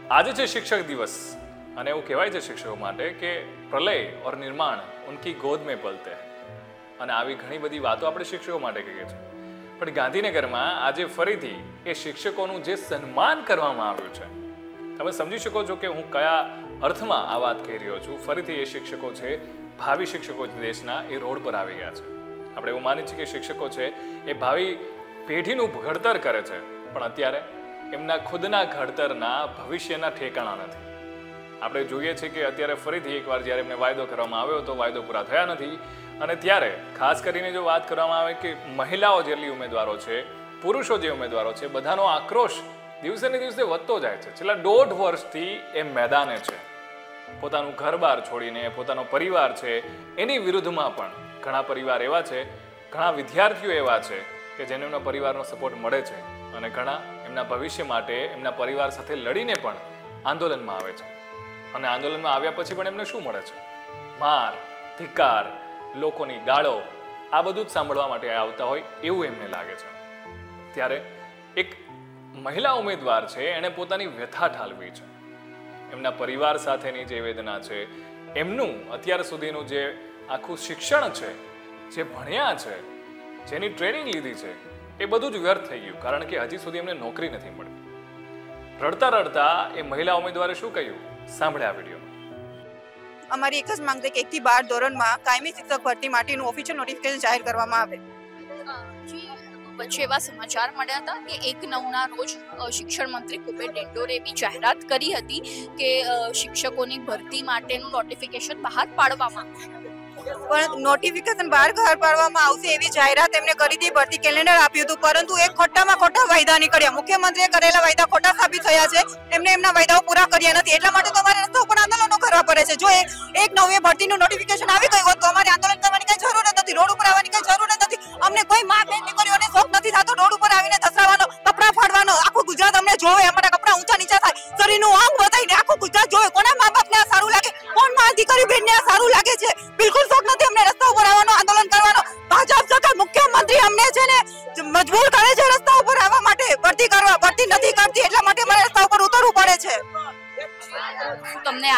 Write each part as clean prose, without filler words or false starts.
आज है शिक्षक दिवस અને એવું કહેવાય છે શિક્ષકો માટે કે પ્રલય ઓર નિર્માણ ઉનકી ગોદ में પલતે અને આવી ઘણી બધી વાતો આપણે શિક્ષકો માટે કહીએ છીએ પણ ગાંધીનગરમાં આજે ફરીથી એ શિક્ષકોનું જે સન્માન કરવામાં આવ્યું છે તમે સમજી શકો છો કે હું કયા અર્થમાં આ વાત કહી રહ્યો છું ફરીથી એ શિક્ષકો છે ભાવિ શિક્ષકો દેશના એ રોડ પર આવી ગયા છે આપણે એવું માનીએ છીએ કે શિક્ષકો છે એ ભાવિ પેઢીનું ઘડતર કરે છે પણ અત્યારે એમના ખુદના ઘડતરના ભવિષ્યના ઠેકાણા નથી આપણે જોઈએ છીએ કે અત્યારે ફરીથી એકવાર જ્યારે એમને વાયદો કરવામાં આવ્યો તો વાયદો પૂરા થયા નથી અને ત્યારે ખાસ કરીને જો વાત કરવામાં આવે કે મહિલાઓ જેટલી ઉમેદવારો છે પુરુષો જે ઉમેદવારો છે બધાનો આક્રોશ દિવસે ને દિવસે વધતો જાય છે છેલ્લા 1.5 વર્ષથી એ મેદાને છે પોતાનું ઘર-બાર છોડીને પોતાનો પરિવાર છે એની વિરુદ્ધમાં પણ ઘણા પરિવાર એવા છે ઘણા વિદ્યાર્થીઓ એવા છે કે જેને એમના પરિવારનો સપોર્ટ મળે છે અને ઘણા એમના ભવિષ્ય માટે એમના પરિવાર સાથે લડીને પણ આંદોલનમાં આવે છે અને આંદોલનમાં આવ્યા પછી પણ એમને શું મળે છે માર ધિક્કાર લોકોની ગાળો આ બધું જ સાંભળવા માટે આવતા હોય એવું એમને લાગે છે ત્યારે એક મહિલા ઉમેદવાર છે એણે પોતાની વ્યથા ઠાલવી છે એમના પરિવાર સાથેની જે વેદના છે એમનું અત્યાર સુધીનું જે આખું શિક્ષણ છે જે ભણ્યા છે જેની ટ્રેનિંગ લીધી છે એ બધું જ વ્યર્થ થઈ ગયું કારણ કે હજી સુધી એમને નોકરી નથી મળી રડતા રડતા એ મહિલા ઉમેદવારે શું કહ્યું સાંભળ્યા વિડીયો અમારી એક જ માંગ છે કે 1 થી 12 ધોરણમાં કાયમી શિક્ષક ભરતી માટેનું ઓફિશિયલ નોટિફિકેશન જાહેર કરવામાં આવે વચ્ચે એવા સમાચાર મળ્યા હતા કે 1/9ના રોજ શિક્ષણ મંત્રી કુબેર ડિંડોરે એવી જાહેરાત કરી હતી કે શિક્ષકોની ભરતી માટેનું નોટિફિકેશન બહાર પાડવામાં પણ નોટિફિકેશન બહાર પાડવામાં આવશે એવી જાહેરાત એમને કરી હતી ભરતી કેલેન્ડર આપ્યું હતું પરંતુ એક ખોટામાં ખોટા વાયદા નીકળ્યા મુખ્યમંત્રીએ કરેલા વાયદા ખોટા સાબિત થયા છે એમને એમના વાયદાઓ પૂરા કર્યા નથી એટલા માટે તો અમારે રસ્તા ઉપર આંદોલનો કરવા પડે છે જો 1/9 ભરતીનું નોટિફિકેશન આવી ગયું હોત તો અમારે આંદોલન કરવાની કઈ જરૂર નથી રોડ ઉપર આવવાની કઈ જરૂર નથી અમને કોઈ માં બેન દીકરીઓને શોખ નથી થતો રોડ ઉપર આવીને ધસાવાનો કપડા ફાડવાનો આખું ગુજરાત અમને જોવે અમારા કપડા ઊંચા નીચા થાય શરીરનું અંગ બતાવીને આખું ગુજરાત જોવે કોના મા બાપને આ સારું લાગે કોણ માં દીકરી બેનને આ સારું લાગે છે બિલકુલ શોખ નથી અમને રસ્તા ઉપર આવવાનો આંદોલન કરવાનો ભાજપ સરકાર મુખ્યમંત્રી અમને છે ને મજબૂર કરે છે રસ્તા ઉપર આવવા માટે ભરતી નથી કરતી એટલા માટે અમારે રસ્તા ઉપર ઉતરવું પડે છે તમને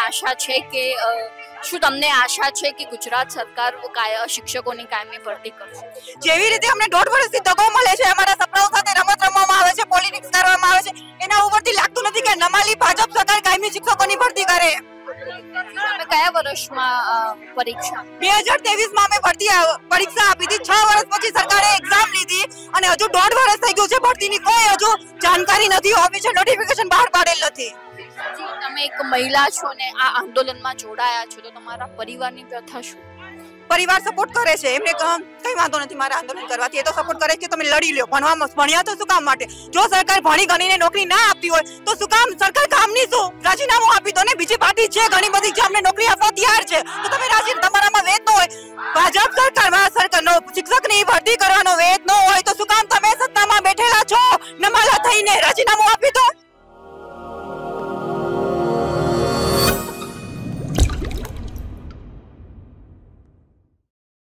આશા છે કે ગુજરાત સરકાર શિક્ષકોની કાયમી ભરતી કરશે જેવી રીતે અમને 1.5 વર્ષથી દગો મળે છે અમારા સપનાઓ સાથે રમત રમવામાં આવે છે પોલિટિક્સ કરવામાં આવે છે એના ઉપરથી લાગતું નથી કે નમાલી ભાજપ સરકાર કાયમી શિક્ષકોની ભરતી કરે તમે કયા વર્ષમાં પરીક્ષા 2023માં અમે પરીક્ષા આપી હતી 6 વર્ષ પછી સરકારે એક્ઝામ લીધી અને હજુ 1.5 વર્ષ થઈ ગયું છે ભરતીની કોઈ હજુ જાણકારી નથી ઓફિશિયલ નોટિફિકેશન બહાર પાડેલ નથી તમે એક મહિલા છો ને આ આંદોલનમાં જોડાયા છો તો તમારા પરિવારની વ્યથા શું પરિવાર સપોર્ટ કરે છે એમને કઈ વાંધો નથી મારા આંદોલન કરવાથી એ તો સપોર્ટ કરે છે તમે લડી લ્યો ભણ્યા તો શું કામ માટે જો સરકાર ભણી ગણીને નોકરી ના આપતી હોય તો શું કામ સરકાર કામની શું રાજીનામું આપી દો ને બીજી પાર્ટી છે ઘણી બધી જે અમને નોકરી આપવા તૈયાર છે તો તમે તમારામાં વેદ ન હોય ભાજપ સરકારનો શિક્ષકની ભરતી કરવાનો વેદ ન હોય તો શું કામ તમે સત્તામાં બેઠેલા છો નમાલા થઈને રાજીનામું આપી દો